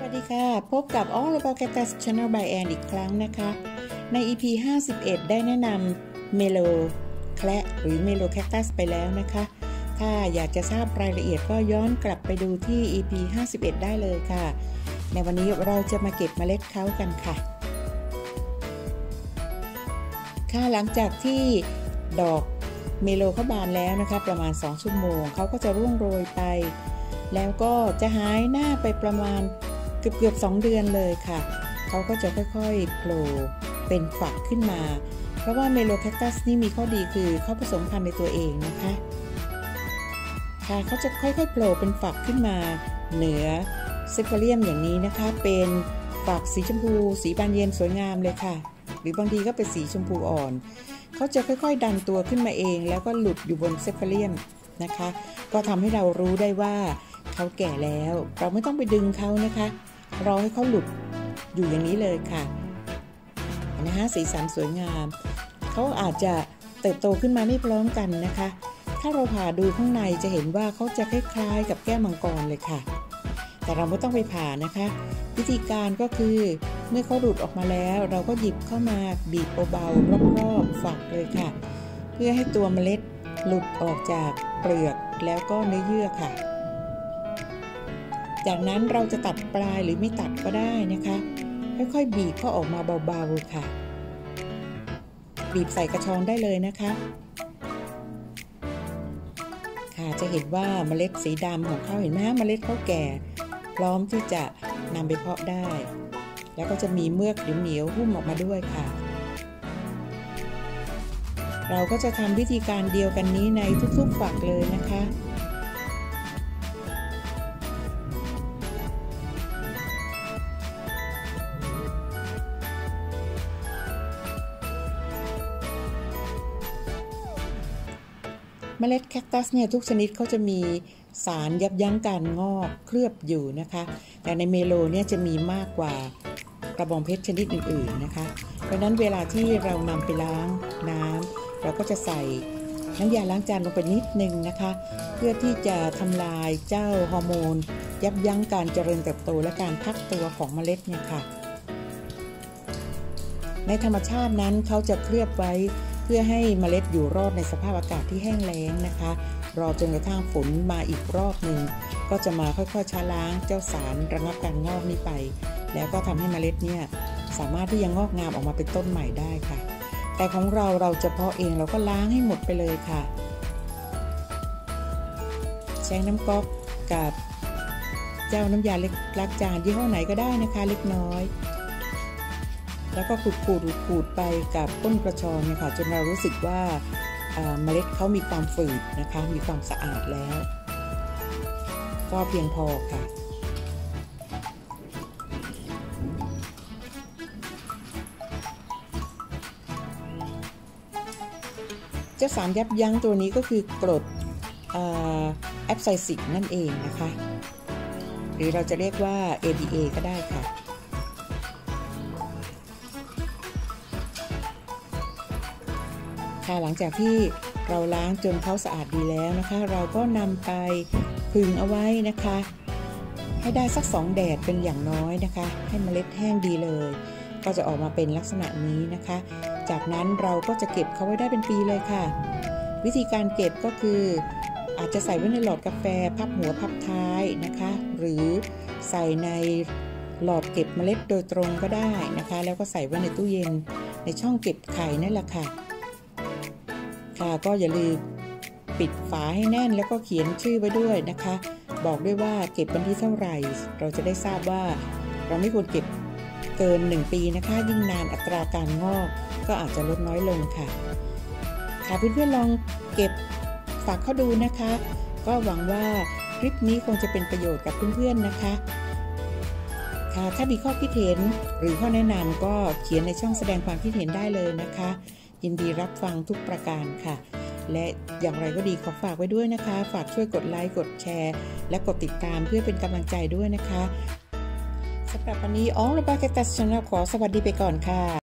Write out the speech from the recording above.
วัสดีค่ะพบกับ All About Cactus Channel by Ann อีกครั้งนะคะใน EP 51ได้แนะนำเมโลแคระหรือเมโลแคคตัสไปแล้วนะคะถ้าอยากจะทราบรายละเอียดก็ย้อนกลับไปดูที่ EP 51ได้เลยค่ะในวันนี้เราจะมาเก็บเมล็ดเขากันค่ะหลังจากที่ดอกเมโลเขาบานแล้วนะคะประมาณ2ชั่วโมงเขาก็จะร่วงโรยไปแล้วก็จะหายหน้าไปประมาณเกือบ2 เดือนเลยค่ะเขาก็จะค่อยๆโผล่เป็นฝักขึ้นมาเพราะว่าเมโลแคคตัสนี่มีข้อดีคือเขาผสมพันธุ์ในตัวเองนะคะเขาจะค่อยๆโผล่เป็นฝักขึ้นมาเหนือเซฟเรียมอย่างนี้นะคะเป็นฝักสีชมพูสีบานเย็นสวยงามเลยค่ะหรือบางทีก็เป็นสีชมพูอ่อนเขาจะค่อยๆดันตัวขึ้นมาเองแล้วก็หลุดอยู่บนเซฟเรียมนะคะก็ทำให้เรารู้ได้ว่าเขาแก่แล้วเราไม่ต้องไปดึงเขานะคะรอให้เขาหลุดอยู่อย่างนี้เลยค่ะนะคะสีสันสวยงามเขาอาจจะเติบโตขึ้นมาไม่พร้อมกันนะคะถ้าเราผ่าดูข้างในจะเห็นว่าเขาจะคล้ายๆกับแก้วมังกรเลยค่ะแต่เราไม่ต้องไปผ่านะคะวิธีการก็คือเมื่อเขาหลุดออกมาแล้วเราก็หยิบเข้ามาบีบเบาๆรอบๆฝักเลยค่ะเพื่อให้ตัวเมล็ดหลุดออกจากเปลือกแล้วก็เนื้อเยื่อค่ะจากนั้นเราจะตัดปลายหรือไม่ตัดก็ได้นะคะค่อยๆบีบเขาออกมาเบาๆค่ะบีบใส่กระชอนได้เลยนะคะจะเห็นว่าเมล็ดสีดำของเขาเห็นไหมเมล็ดเขาแก่พร้อมที่จะนำไปเพาะได้แล้วก็จะมีเมือกเหนียวๆหุ้มออกมาด้วยค่ะเราก็จะทำวิธีการเดียวกันนี้ในทุกๆฝักเลยนะคะเมล็ดแคคตัสเนี่ยทุกชนิดเขาจะมีสารยับยั้งการงอกเคลือบอยู่นะคะแต่ในเมโลเนี่ยจะมีมากกว่ากระบองเพชรชนิดอื่นๆนะคะเพราะฉะนั้นเวลาที่เรานำไปล้างน้ำเราก็จะใส่น้ำยาล้างจานลงไปนิดนึงนะคะเพื่อที่จะทำลายเจ้าฮอร์โมนยับยั้งการเจริญเติบโตและการพักตัวของเมล็ดเนี่ยค่ะในธรรมชาตินั้นเขาจะเคลือบไว้เพื่อให้เมล็ดอยู่รอดในสภาพอากาศที่แห้งแล้งนะคะรอจนกระทั่งฝนมาอีกรอบหนึ่งก็จะมาค่อยๆช้าล้างเจ้าสารระงับการงอกนี้ไปแล้วก็ทำให้เมล็ดเนี่ยสามารถที่จะงอกงามออกมาเป็นต้นใหม่ได้ค่ะแต่ของเราจะเพาะเองเราก็ล้างให้หมดไปเลยค่ะใช้น้ำก๊อกกับเจ้าน้ำยาล้างจานยี่ห้อไหนก็ได้นะคะเล็กน้อยแล้วก็ขูดไปกับต้นกระชอนเนี่ยค่ะจนเรารู้สึกว่าเมล็ดเขามีความฝืดนะคะมีความสะอาดแล้วก็เพียงพอค่ะเจ้าสารยับยั้งตัวนี้ก็คือกรดแอปไซซิกนั่นเองนะคะหรือเราจะเรียกว่า ADA ก็ได้ค่ะหลังจากที่เราล้างจนเขาสะอาดดีแล้วนะคะเราก็นำไปผึ่งเอาไว้นะคะให้ได้สัก2 แดดเป็นอย่างน้อยนะคะให้เมล็ดแห้งดีเลยก็จะออกมาเป็นลักษณะนี้นะคะจากนั้นเราก็จะเก็บเขาไว้ได้เป็นปีเลยค่ะวิธีการเก็บก็คืออาจจะใส่ไว้ในหลอดกาแฟพับหัวพับท้ายนะคะหรือใส่ในหลอดเก็บเมล็ดโดยตรงก็ได้นะคะแล้วก็ใส่ไว้ในตู้เย็นในช่องเก็บไข่นั่นแหละค่ะก็อย่าลืมปิดฝาให้แน่นแล้วก็เขียนชื่อไว้ด้วยนะคะบอกด้วยว่าเก็บวันที่เท่าไหร่เราจะได้ทราบว่าเราไม่ควรเก็บเกิน1 ปีนะคะยิ่งนานอัตราการงอกก็อาจจะลดน้อยลงค่ะเพื่อนๆลองเก็บฝากเข้าดูนะคะก็หวังว่าคลิปนี้คงจะเป็นประโยชน์กับเพื่อนๆนะคะถ้ามีข้อคิดเห็นหรือข้อแนะนำก็เขียนในช่องแสดงความคิดเห็นได้เลยนะคะยินดีรับฟังทุกประการค่ะและอย่างไรก็ดีขอฝากไว้ด้วยนะคะฝากช่วยกดไลค์กดแชร์และกดติดตามเพื่อเป็นกำลังใจด้วยนะคะสำหรับวันนี้All About Cactus Channelขอสวัสดีไปก่อนค่ะ